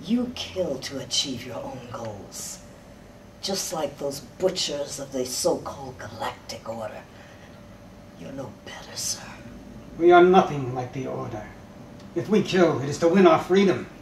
You kill to achieve your own goals. Just like those butchers of the so-called Galactic Order. You're no better, sir. We are nothing like the Order. If we kill, it is to win our freedom.